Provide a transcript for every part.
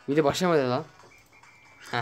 Video başlamadı lan. Heh.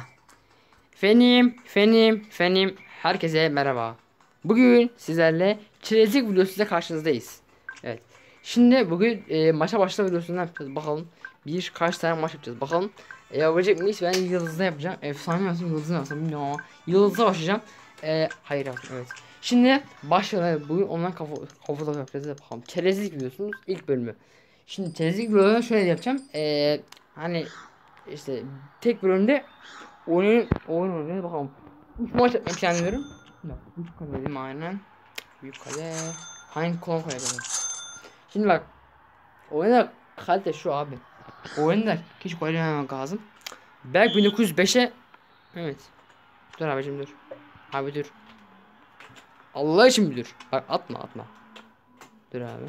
Fenim. Herkese merhaba. Bugün sizlerle çerezlik videosuyla karşınızdayız. Evet. Şimdi bugün maça başla videosunu yapacağız. Bakalım kaç tane maç yapacağız. Bakalım yapabilecek miyiz? Ben yıldızda yapacağım. Efsane mi yapsam yıldızda yapsam bilmiyorum ama yıldızda başlayacağım. Hayır yaptım, evet. Şimdi başlayalım. Bugün ondan kafa yapacağız. Bakalım. Çerezlik videosunun ilk bölümü. Şimdi çerezlik videolarını şöyle yapacağım. Hani işte tek bölümde oyun oynayacağız bakalım. 3 maç yapmak planlıyorum. Yok, büyük kale dedim aynen. Büyük kale. Hangi kolon koyacağım? Şimdi bak. Oyunda kalite şu abi. Oyunda hiç gol yememek lazım. Belki 1905'e. Evet. Dur abicim dur. Abi dur. Allah için bir dur. Bak atma. Dur abi.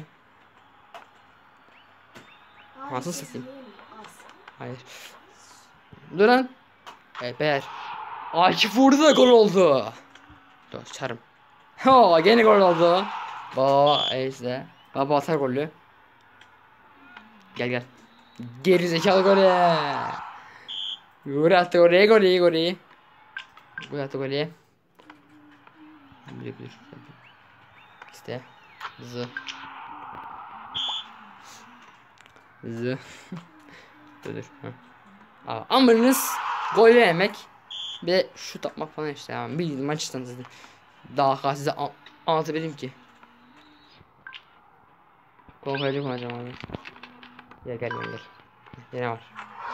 Nasıl satayım? Hayır. Dur lan. Evet beyler. Akif vurdu da gol oldu. Dur çarım. Ha gene gol oldu. Baba işte. Baba atar golü. Gel. Geri zekalı golü. Gol attı oraya golü. Gol attı golü. Bir. İşte. Zı. Dur. Amacınız gol yemek. Bir de şut atmak falan işte yani. Bir maçtan zaten. Daha size anlatabildim ki. Gol koyacak mı acaba abi? Ya gel. Yine var.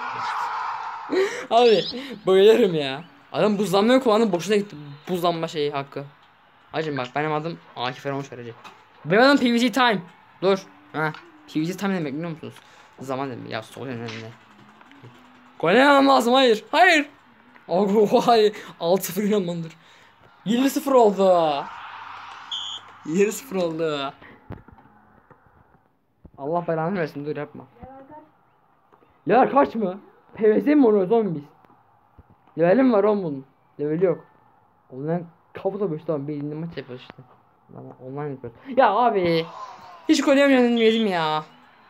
Abi bayılırım ya. Adam buzlanmaya kullandı, boşuna gitti buzlanma şeyi hakkı. Hacım bak benim adım Akif Erman Şaracı. Benim adım PVC Time. Dur. Ha. PVC Time ne demek biliyor musunuz? Zaman demek. Ya sol önünde. Gol yemem lazım, hayır. Hayır. 6-0 inanmandır. 7-0 oldu. 7-0 oldu. Allah belanı versin, dur yapma. Level kaç mı? PvZ mi oynuyoruz oğlum biz? Levelim var oğlum bunun. Leveli yok. Online kafuda boş tamam, bir maç yapıyoruz işte. Ama online yapıyoruz. Ya abi. Hiç gol yemedim ya.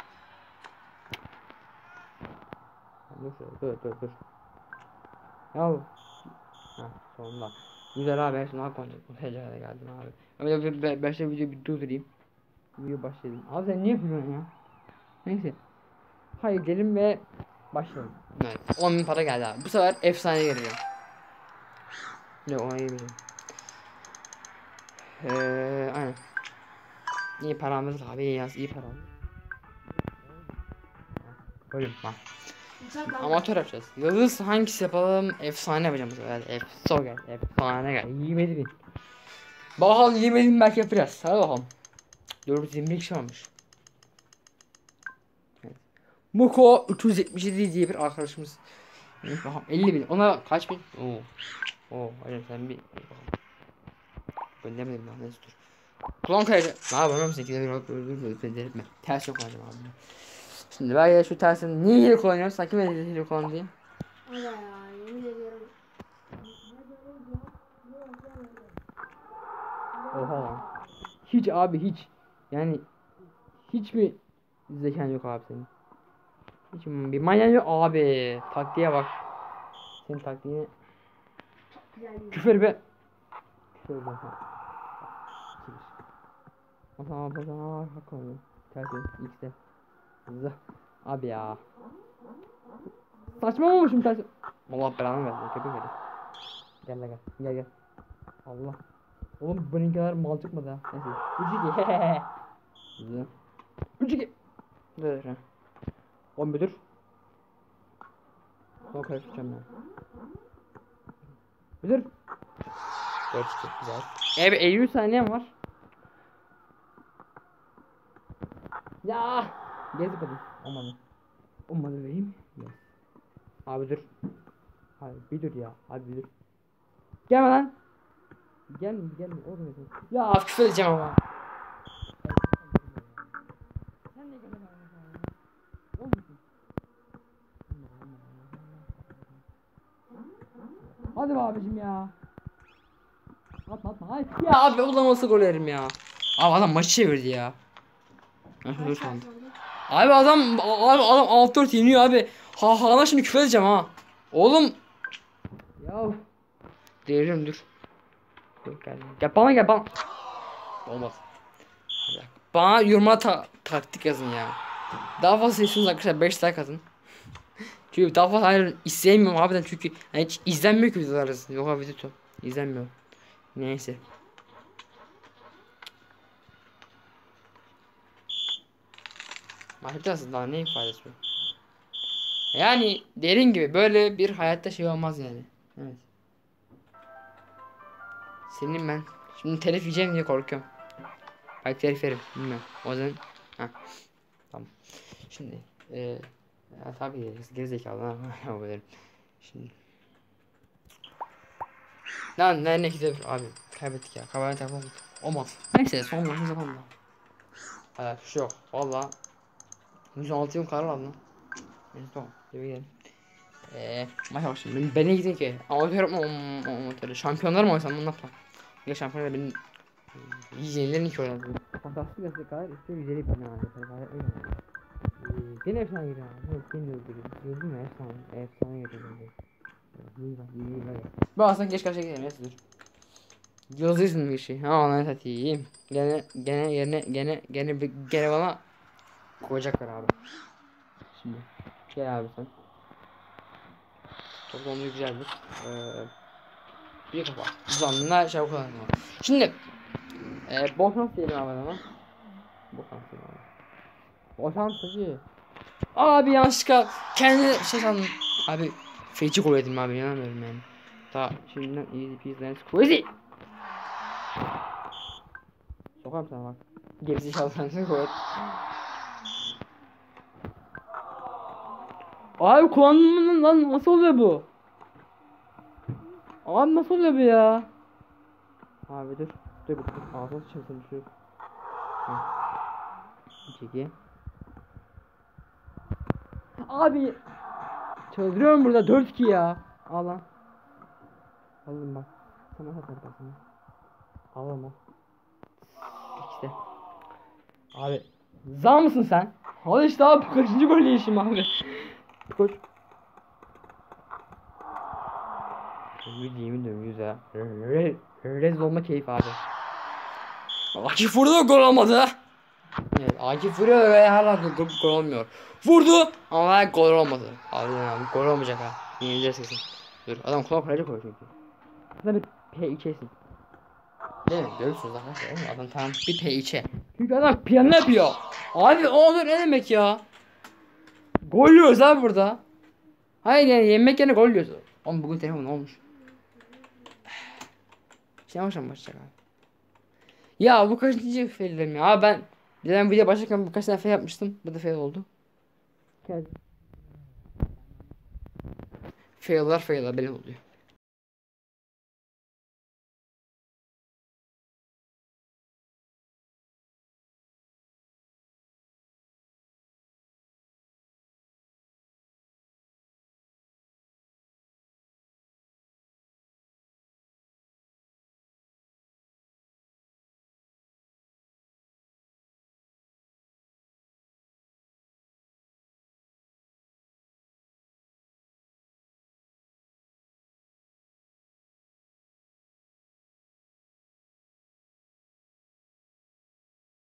Dur. Ya. Ha sonunda. Güzel abi, şimdi hak oynayacak. Bu tecelliye geldim abi. Ama ben şu videoyu bir durdurayım. Video başlayalım. Abi sen niye yapıyorsun ya? Neyse. Hayır gelin ve başlayalım. Evet. 10.000 para geldi abi. Bu sefer efsane geliyor. Ne o iyi biliyorum. Aynen. İyi paramız abi, iyi paramız. Bölüm bak. Amatör yapacağız. Yıldız hangisi yapalım? Efsane yapacağım bu sefer. Efsane gel. 27.000. Bakalım 20.000 belki yapacağız. Hadi bakalım. 422 kişi varmış. Evet. Muko 377 diye bir arkadaşımız. Evet, bakalım 50.000. Ona kaç bin? Hayır sen bir. Göndermedim ben, neyse dur. Kulağım kayacak. Ne yapalım 8'e bir alıp öldürme. Ters yok acaba abi. Şimdi ben ya şu tersini niye hile kullanıyorum? Sanki ben hile kullandım diye. Allah ya, yemin ediyorum. Oha lan. Hiç abi hiç. Yani hiç mi zekan yok abi senin? Hiç mi bir manyan yok abi. Taktiğe bak. Senin taktiğine. Küfür be. Küfür be. Tamam hak oluyor. Tersi X'de. Abi ya. Saçma olmuşum tersi. Allah belanı versin köpek herif. Gel. Allah. Oğlum bunun kadar mal çıkmadı ha. Neyse. 3-2. Dur. Oğlum bir dur. Son karıştıracağım ben. Bir dur. 4 çok güzel. Evet 50 saniyem var. Ya. Gezip hadi. Olmadı vereyim. Yes. Abi dur. Hayır bir dur ya. Abi bir dur. Gelme lan. Gelme. Oğlum ya küfür edeceğim ama. Hadi be abicim ya. Atma. Hayır. Ya abi ulan nasıl gol yerim ya. Abi adam maçı çevirdi ya. Dur sandım. Abi adam 6-4 yeniyor abi. Hakan'a şimdi küfür edeceğim ha. Oğlum. Ya. Değilim dur. Dur gel. Gel bana. Olmaz. Bir dakika. Bana yoruma taktik yazın ya. Daha fazla istiyorsanız arkadaşlar 5 like atın. Çünkü daha fazla hayır isteyemiyorum harbiden çünkü yani hiç izlenmiyor ki videolarınız. Yok abi video izlenmiyor. Neyse. Mahvettasın daha neyin faydası var? Yani derin gibi böyle bir hayatta şey olmaz yani. Evet. Senin ben. Şimdi telif yiyeceğim diye korkuyorum. Belki telif yerim. Bilmiyorum. O yüzden. Heh. Tamam. Şimdi. Ya tabii gerizekalı. Şimdi. Lan ne gidiyor abi. Kaybettik ya. Kabahat yapalım. Olmaz. Neyse son maçı yapalım da. Şu yok. Valla. 116 yıl karar aldım. Neyse tamam. Eve gidelim. Maç başlayalım. Beni gidin ki. Amatör yapma amatörü. Şampiyonlar mı oysam bunu yapma. Ya şampiyonlar benim yiyeceğilerin iki oynadı. Fantastik yazı kadar üstü güzeli bir tane var. Gene efsane geliyor. Evet gene öldürüyor. Gördün mü efsane. Efsane geliyor. İyi bak. Bu aslında geç karşıya gidelim. Neyse dur. Yıldızın bir şey. Ha onu satayım. Gene bana koyacaklar abi. Şimdi. Gel abi sen. Toplamda güzeldir. Bir kafa. Zanlı şey kullanma. Şimdi boşans diyelim abi ama. Boşans diyelim abi. Boşans tabii. Abi yanlışlıkla kendi şey sandım. Abi feci gol yedim abi inanamıyorum yani. Daha şimdiden easy peasy nice squeezy. Sokarım sana bak. Gerizekalı sensin gol et. Abi kullanımın lan nasıl oluyor bu? Abi nasıl oluyor bu ya? Abi dur. Ağzına sıçrasın şu. Çeki. Abi çıldırıyorum burada 4-2 ya. Al lan. Alın bak. Sana satar basını. Al ama. İşte. Abi. Za mısın sen? Al işte abi kaçıncı gol yiyişim abi. Koş. Yemin ediyorum yüze. Rezil olma keyif abi. Akif vurdu da gol olmadı. Evet Akif vuruyor ve hala gol olmuyor. Vurdu ama gol olmadı. Abi gol olmayacak ha. Yenileceğiz kesin. Dur adam kulak kaleci koyuyor çünkü. Aslında bir P2'sin. Değil mi? Görürsünüz arkadaşlar. Adam tamam bir P2. Çünkü adam piyano yapıyor. Abi o olur ne demek ya? Gol yiyoruz abi burada. Hayır yani yemek yerine gol yiyoruz. Oğlum bugün telefon olmuş. Yavaş başlayacak abi. Ya bu kaçıncı fail'im ya? Ben video başlarken birkaç tane fail yapmıştım. Bu da fail oldu. Fail'lar belli oluyor.